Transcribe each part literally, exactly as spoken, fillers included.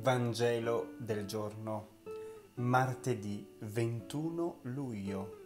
Vangelo del giorno, martedì ventuno luglio.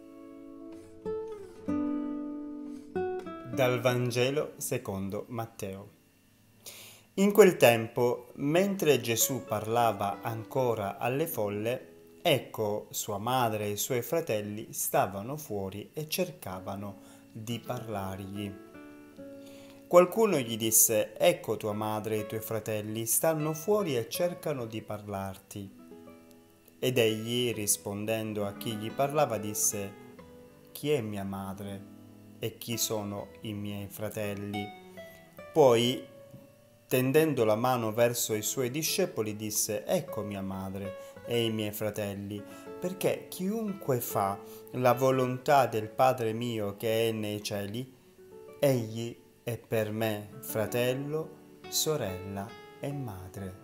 Dal Vangelo secondo Matteo. In quel tempo, mentre Gesù parlava ancora alle folle, ecco sua madre e i suoi fratelli stavano fuori e cercavano di parlargli. Qualcuno gli disse: «Ecco tua madre e i tuoi fratelli stanno fuori e cercano di parlarti». Ed egli, rispondendo a chi gli parlava, disse: «Chi è mia madre e chi sono i miei fratelli?» Poi, tendendo la mano verso i suoi discepoli, disse: «Ecco mia madre e i miei fratelli, perché chiunque fa la volontà del Padre mio che è nei cieli, egli è per me fratello, sorella e madre».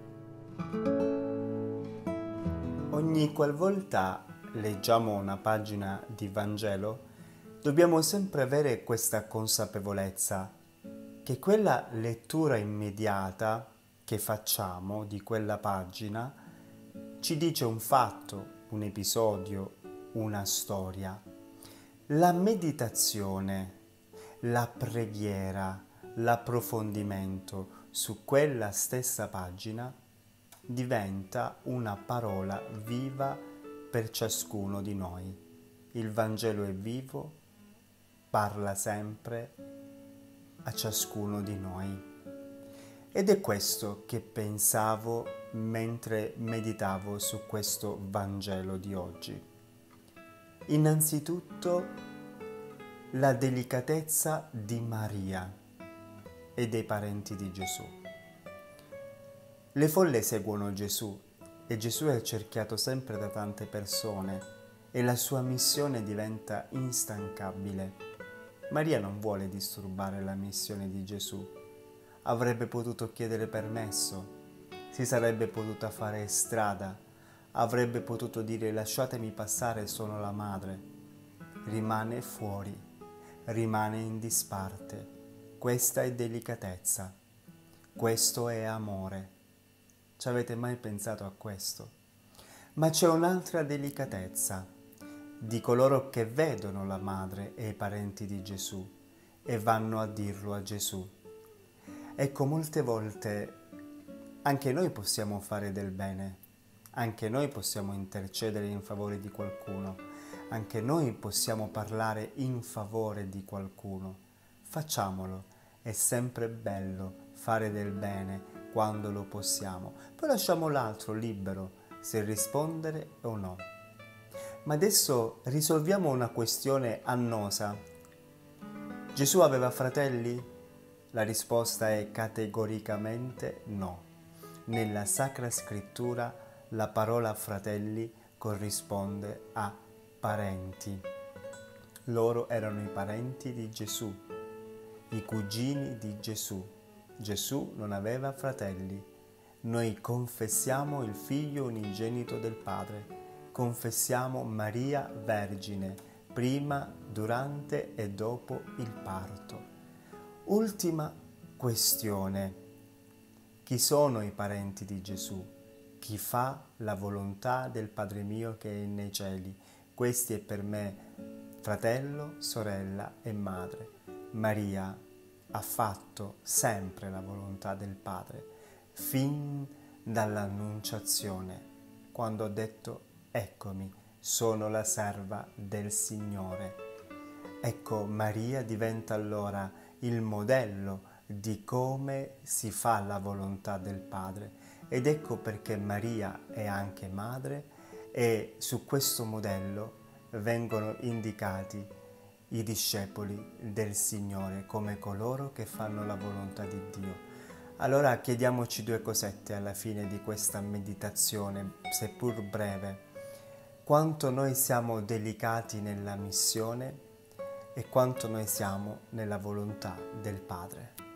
Ogni qualvolta leggiamo una pagina di Vangelo, dobbiamo sempre avere questa consapevolezza che quella lettura immediata che facciamo di quella pagina ci dice un fatto, un episodio, una storia. La meditazione, la preghiera, l'approfondimento su quella stessa pagina diventa una parola viva per ciascuno di noi. Il Vangelo è vivo, parla sempre a ciascuno di noi. Ed è questo che pensavo mentre meditavo su questo Vangelo di oggi. Innanzitutto la delicatezza di Maria e dei parenti di Gesù. Le folle seguono Gesù e Gesù è cerchiato sempre da tante persone e la sua missione diventa instancabile. Maria non vuole disturbare la missione di Gesù. Avrebbe potuto chiedere permesso, si sarebbe potuta fare strada, avrebbe potuto dire: «Lasciatemi passare, sono la madre». Rimane fuori, rimane in disparte. Questa è delicatezza, questo è amore. Ci avete mai pensato a questo? Ma c'è un'altra delicatezza di coloro che vedono la madre e i parenti di Gesù e vanno a dirlo a Gesù. Ecco, molte volte anche noi possiamo fare del bene, anche noi possiamo intercedere in favore di qualcuno, anche noi possiamo parlare in favore di qualcuno. Facciamolo, è sempre bello fare del bene quando lo possiamo. Poi lasciamo l'altro libero se rispondere o no. Ma adesso risolviamo una questione annosa. Gesù aveva fratelli? La risposta è categoricamente no. Nella Sacra Scrittura la parola fratelli corrisponde a parenti. Loro erano i parenti di Gesù, i cugini di Gesù. Gesù non aveva fratelli. Noi confessiamo il Figlio unigenito del Padre, confessiamo Maria Vergine, prima, durante e dopo il parto. Ultima questione. Chi sono i parenti di Gesù? Chi fa la volontà del Padre mio che è nei cieli? Questi è per me fratello, sorella e madre. Maria ha fatto sempre la volontà del Padre, fin dall'annunciazione, quando ha detto: «Eccomi, sono la serva del Signore». Ecco, Maria diventa allora il modello di come si fa la volontà del Padre. Ed ecco perché Maria è anche madre e su questo modello vengono indicati i discepoli del Signore come coloro che fanno la volontà di Dio. Allora chiediamoci due cosette alla fine di questa meditazione, seppur breve. Quanto noi siamo delicati nella missione e quanto noi siamo nella volontà del Padre.